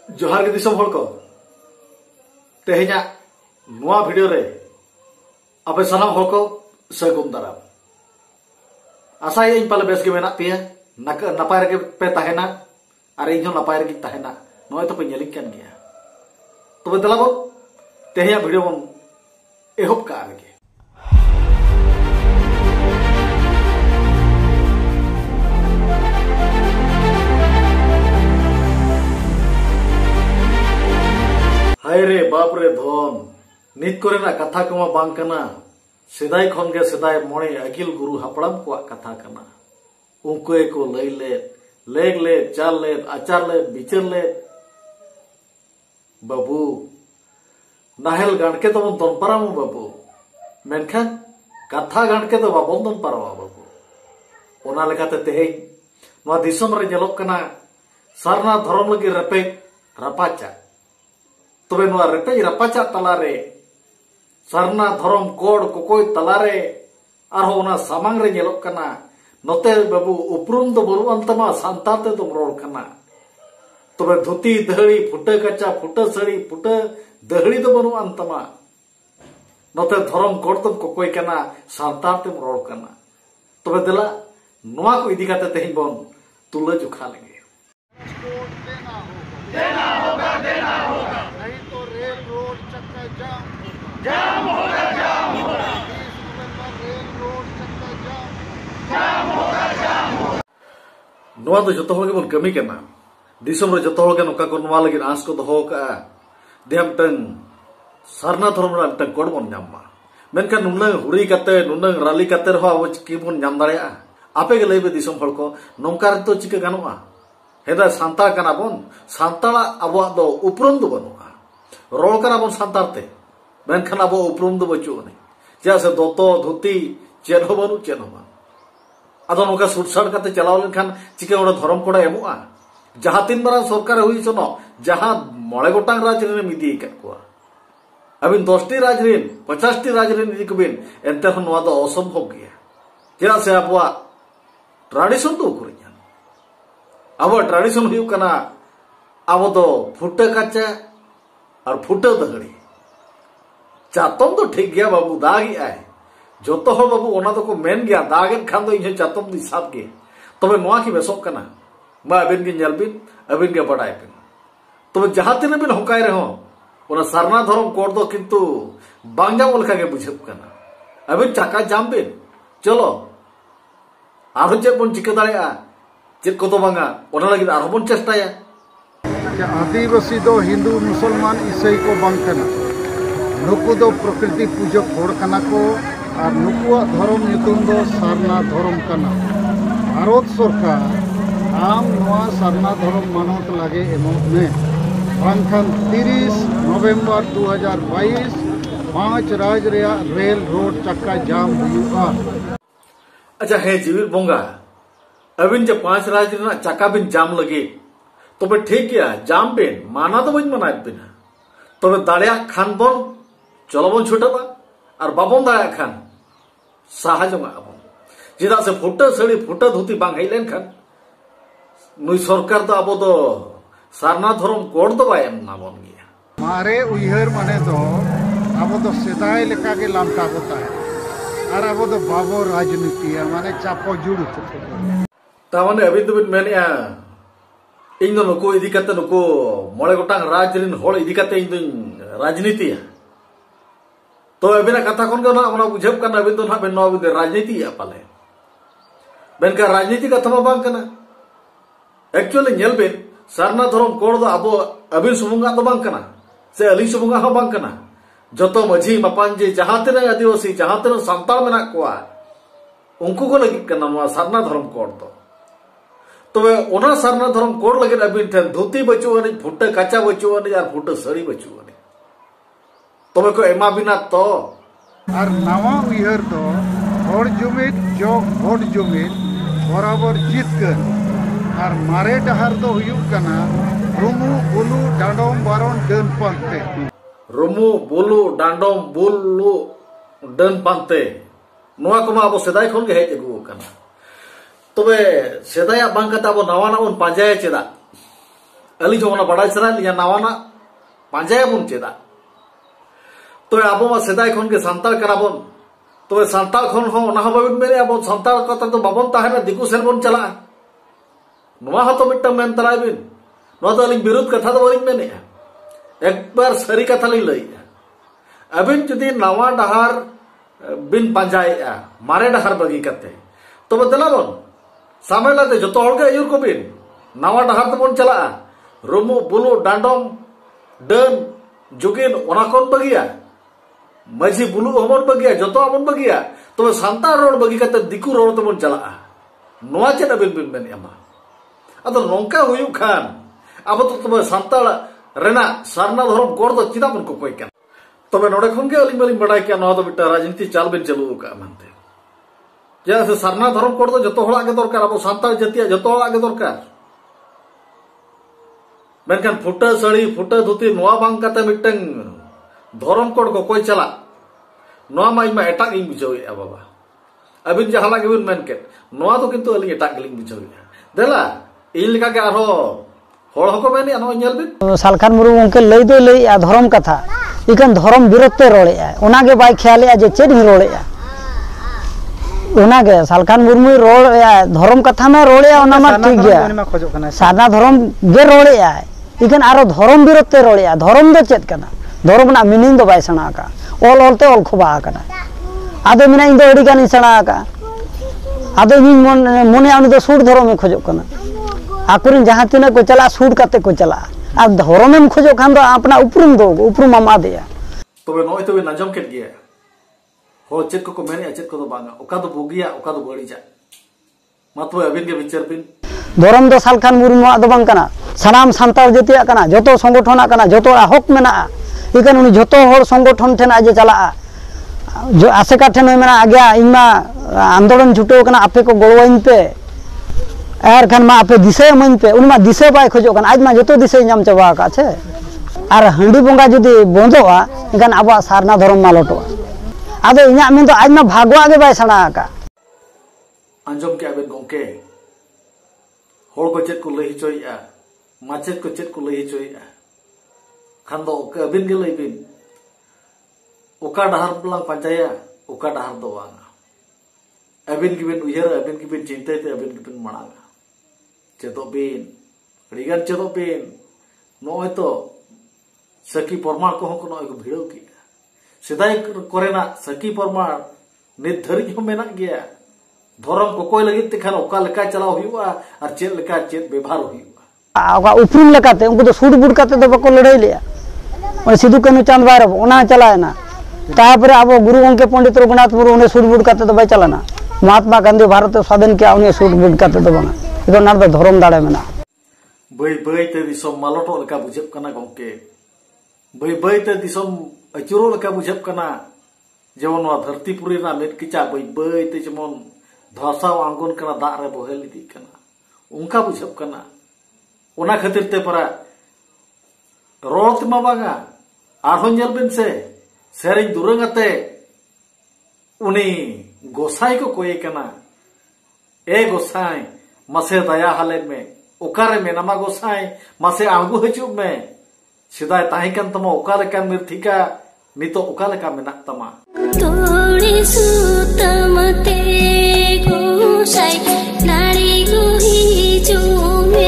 जोहार के दिसम हड़ को तेहेना नुआ वीडियो रे आपे सनाम हड़ को सगुन दाराम आशा इन पाले बेस के मेना पेया नपाय रे पे तहेना और इन नपाय रे तहेना नय तो पे नेलिक कान गया तबे दलाबो तेहेना वीडियो बन एहोब का आगे हाय रे बाप रे धन नित कोरेना कथा कमा बांग कना सेदाय खन के सेदाय मोणे अकिल गुरु हापड़ाम को कथा कना उनके को लई ले लेग ले चाल ले आचार ले बिचार ले बाबू नाहेल गांडके तो तन पाराम बाबू मेनखान कथा गांडके तो बाबन तन पारावा बाबू ओना लेकाते तेहेñ नोआ दिसम रे जेलोक कना सारना धर्म लगी रपे रापाचा तबे नोआ रेपेज रापाचा तलारे सारना धर्म कोड कोकोय तलारे आरो ओना सामांग रे नेलोक कना नोते बाबू उपरुम दो बोलु अंतमा सांताते तुम रोल कना तबे धोती दहड़ी फुटे कच्चा फुटे सड़ी फुटे दहड़ी दो बनु अंतमा नोते धर्म कोड तुम कोकोय कना सांताते रोल कना तबे दिला नोआ को इदी काते तेहिं बन तुला जुखा लेंगे देना होगा नहीं तो रेल रोड चक्का जाम होगा 20 नवंबर रेल रोड चक्का जाम होगा नोआ तो जतो होगे बन कमी केना दिसम रे जतो होगे नोका को नोआ लगी आस को दोहो का देम टन सरना धर्म रा टन कोड बन नामा मेनका नुनंग हुरी काते नुनंग राली काते रहो अब की बन नाम दाड़ेया आपे के लेबे दिसम हड़ को नोंका तो चिका गानोआ हेदा सांताल कना बन सांताला अबो दो उपरुम दो बनुआ रोल कना बन सांतारते मेनखान अबो उपरुम दो बचुने जैसे दोतो धोती चेनो बनु चेनो मा आदो नोका सुटसाड़ काते चलाव लेनखान चिके ओडा धर्म कोडा एमुआ जहां तीन बार सरकार हुई चनो जहां मोळे गोटांग राज रे मिदी का को अबिन 10टी राज रे 50टी राज रे निक बिन एंते हन नोआ दो असंभव गया जेरा से अबवा ट्रेडिशन तो उकुर अब ट्रेडिशन हुई कना अब तो फुटे कच्चा और फुटे दहड़ी चातम तो ठीक गया बाबू दागी आए जो तो हो बाबू ओना तो को मेन गया दागे खान दो इन्हें चातम दी साथ के तबे नोआ की बेसोक कना मा अबिन के जलबिन अबिन के बड़ाई बिन तबे जहां तिने बिन होकाय रहो ओना सरना धर्म कोड दो किंतु बांजा बोलका के बुझब कना अबिन चाका जाम बिन चलो आरो जे बन चिका दाड़ेया चेक को तो बांगा ओना लगी आरबन चेष्टाया आदिवासी दो हिंदू मुसलमान ईसाई को बांग कना नुकु दो प्रकृति पूजक होड़ कना को और नुकुआ धर्म नितुम दो सरना धर्म कना भारत सरकार आम नोआ सरना धर्म मानत लागे एमोत में बांखान 30 नवंबर 2022 5 राज रेया रेल रोड चक्का जाम हुआ। अच्छा है जीविर बोंगा अबिन जब 5 राज रे चक्का बिन जाम लगे तो बे ठीक गया जाम बिन माना तो बन मना बिना तो दाड़िया खान बन चलो बन छुटबा और बाबन दाड़िया खान साहा जमा अबन जेदा से फुटे सड़ी फुटे धोती बांग हेलेन खान नुई सरकार तो अब तो सारना धर्म कोड तो बाय ना बन गया मारे उइहर माने तो अब तो सेदाय लेका के लामटा होता है और अब तो बाबो राजनीति माने चापो जुड़ तावने अबिन तो बिन मेनिया इन दो नुको इदी कते नुको मोळे गोटांग राज रिन होळ इदी कते इन दो राजनीति तो अबिना कथा कोन गना ओना बुझब कना अबिन तो ना बेन नो राजनीति पाले बेन का राजनीति कथा मा बांग कना एक्चुअली नेल बेन सरना धर्म कोड दो अबो अबिन सुमुंगा तो बांग कना से अली सुमुंगा हो बांग कना जतो मझी मपांजे जहां तने आदिवासी जहां तने सांताल मेना कोआ उनको को लगी कना नो सरना धर्म कोड दो तबे ओना सरना धर्म कोड लगे अबिन ठन धोती बचुआनी फुटे कच्चा बचुआनी और फुटे सड़ी बचुआनी तबे को एमा बिना तो और नवा उइहर दो होड़ जुमित जो होड़ जुमित बराबर जितकर और मारे डहार दो हुयुक कना रुमु बुलु डांडोम बारोन डन पांते रुमु बुलु डांडोम बुलु डन पांते नोआ को अब सेदाय खन के हेज अगु कना तबे सेदाया बांग कता अब नवा नवा पांजाया चेदा अली जो बड़ा सना लिया नवाना पांजाया बन चेदा तो अब सेदाय खन के सान्ताल कराबन तो सान्ताल खन हो ना बाबिन मेरे अब सान्ताल कथा तो बाबन ताहेना दिकु सेन बन चला नवा हो तो मिट्टम मेन तलाय बिन नवा तो अलिंग विरुद्ध कथा तो बलिंग मेने एक बार सरी कथा लिंग लई अबिन जुदी नवा डहार बिन पांजाया मारे डहार बगी करते तो बदलाबन सामेलाते जतो हर के अयुर को बिन नवा डहार तो बन चला रुमु बुलु डांडम डन जुगिन ओना कोन बगिया माझी बुलु हमन बगिया जतो हमन बगिया तो सान्ताल रोड बगी करते दिकु रोड तो बन चला नवा चेदा बिन बिन मेन एमा अदो नोंका हुयु खान अब तो सान्ताल रेना सारना धर्म गोड़ तो चिदा बन को कोई क्या तबे नोडे खन के अलिंग बलिंग बड़ाय क्या नवा तो बिटा राजनीति चाल बिन चलू का मानते जैसे सारना धर्म कोड़ तो जतो हड़ा के दरकार अब सान्ताल जतिया जतो हड़ा के दरकार मेनखान फुटा साड़ी फुटा धुती नवा बांग काते मिटंग धर्म कोड़ को कोई चला नवा मा इमा एटाक इन बुझावे बाबा अबिन जहाला के बिन मेन के नवा तो किंतु अलिंग एटाक लिंग बुझावे देला इन लिका के आरो होड़ हको मेनी अनो नेल बिन सालखान मुरु उनके लई दो लई धर्म कथा इकन धर्म विरोध ते रोड़े ओना के बाय ख्याले जे चेद ही रोड़े ओना के सालखान मुरमु रोड़ धर्म कथा में रोड़े ओना मा ठीक गया सारना धर्म गे रोड़े इकन आरो धर्म विरोध ते रोड़े धर्म दो चेद कना धर्म ना मीनिंग दो बाय सना का ऑल ऑल ते ऑल खुबा कना आदो मिना इन दो अड़ी कानी सना का आदो इन मने उनी दो सूट धर्म में खोजो कना आकुरिन जहां तिना को चला सूट काते को चला आ धर्म में खोजो खान दो अपना उपरुम दो उपरुम मा देया तबे नोय तबे नजम केट गया हो चेक को मेने चेक को दो बांगा ओका दो बोगिया ओका दो बड़ीजा मतबे अबिन के विचार बिन धर्म दो सालखान मुरमु दो बांग कना सनाम सान्ताल जतिया कना जतो संगठन कना जतो हक मेना इकन उनी जतो हर संगठन ठेन आज चला जो आसेका ठेन मेना आगे इमा आंदोलन छुटो कना आपे को गोळवाइन पे आर खान मा आपे दिसे मन पे उनमा दिसे बाय खोजो कन आज मा जतो दिसे नाम चबा का छे आर हंडी बोंगा जदी बंदोआ इकन आबा सारना धर्म मा लटो आदो इना मेन तो आज मा भागवा आगे बाय सना का अंजम के आबेन गोंके होड़ को चेत को लई चोइया माचेत को चेत को लई चोइया खान दो के अबिन के लई बिन ओका डहार पलांग पंचाया ओका डहार दो वांगा अबिन की बिन उयहर अबिन की बिन चिंता ते अबिन की बिन मणांगा चेतो बिन रिगन चेतो बिन नोय तो सकी परमाण को हको नोय को भिड़ो की सिदाय कोरेना सकी परमाण नित धरि हो मेना गया धर्म को कोई लगित खान ओका लेका चलाव हुआ और चेत लेका चेत व्यवहार हुआ ओका उपरुम लेकाते उनको तो सूट बूट काते तो बको लड़ाई लिया और सिद्धू कनु चांद बारब ओना चलायना तापरे अब गुरु गंके पंडित रघुनाथ मुर्मू उन्हें सूट बूट काते तो बाय चलाना महात्मा गांधी भारत स्वाधीन किया उन्हें सूट बूट काते तो बांगा इको नार दो धर्म दाड़े मेना बई बई ते दिसम मालोटो लेका बुझेब कना गंके बई बई ते दिसम अचुरो लेका बुझेब कना जेमन वा धरतीपुरी ना मेट किचा बई बई ते जेमन धसाव आंगन कना दा रे बोहेल इदी कना उनका बुझेब कना ओना खातिर ते परा रोत मा बांगा आरहों जेल बिन से सेरिंग दुरंगते उनी गोसाई को कोई कना ए गोसाई मसे दया हालेन में ओकारे में नमा गोसाई मसे आंगु हजूब में सिदाय ताहिकन तमा ओकाले कान मिर्थिका नितो ओकाले का मेना तमा तोड़ी सुतमते गोसाई नाड़ी गुही जुमे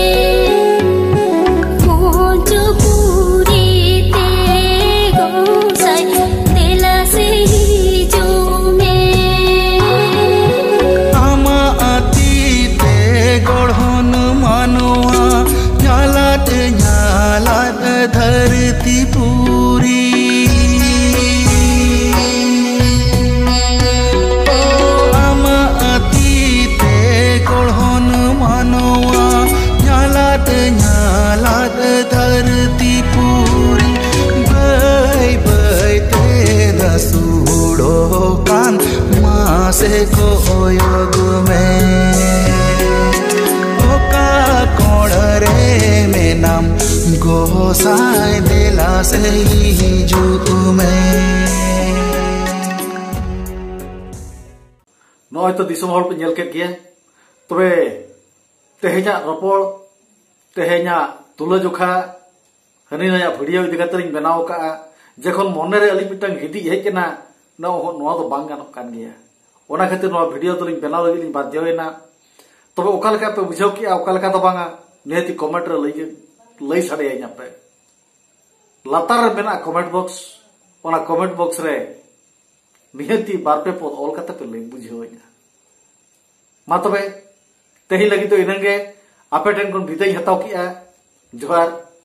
धरती पूरी आम अतीते गढ़न मानवा न्यालात न्यालात धरती पूरी बई बई ते दसूड़ो कान मासे को योग में ओका कोण रे में नाम गोसाई दिला से ही जुग में नोय तो दिसम हॉल पे नेल के तबे तेहेजा रपोड़ तेहेजा तुलाजोखा हनी नया वीडियो इदी कते बनाव का जखन मने रे अली मिटंग हिदी हेकना नोआ दो बांग गानोक कान गया ओना खातिर नोआ वीडियो तो बनाव लगी बाध्य होइना तबे ओका लेका पे बुझाव कि ओका लेका तो बांगा नेति कमेंट रे लई साडे आइना पे लातार रे मेना कमेंट बॉक्स ओना कमेंट बॉक्स रे निहती बारपे पद ऑल कते पे लई बुझावइना मा तबे तेही लगी तो इनंगे आपे ठेन कोन विदाई हताव किया जोहार।